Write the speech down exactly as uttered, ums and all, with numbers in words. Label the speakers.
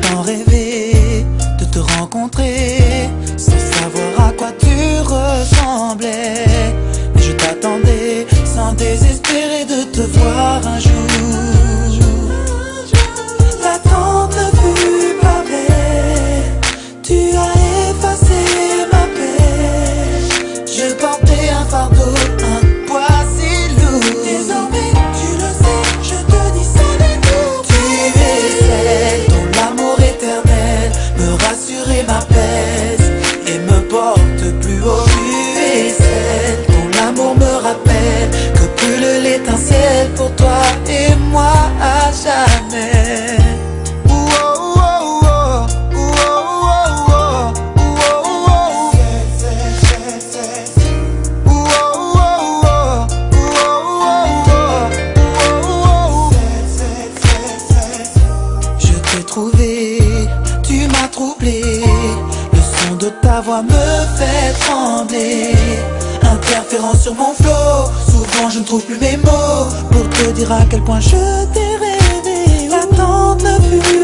Speaker 1: tant rêvé de te rencontrer, sans savoir à quoi tu ressemblais. Mais je t'attendais sans désespérer de te voir un jour. L'attente ne fut pas vraie, tu as effacé ma paix. Je portais un fardeau, un poids si lourd. Désormais tu le sais, je te dis ça n'est tout. Tu es celle dont l'amour éternel me rassure et m'apaise et me porte plus haut. Tu es celle dont l'amour me rappelle que brûle l'étincelle pour toi et moi à jamais. Tu m'as troublé, le son de ta voix me fait trembler. Interférant sur mon flow, souvent je ne trouve plus mes mots pour te dire à quel point je t'ai rêvé. L'attente ne fut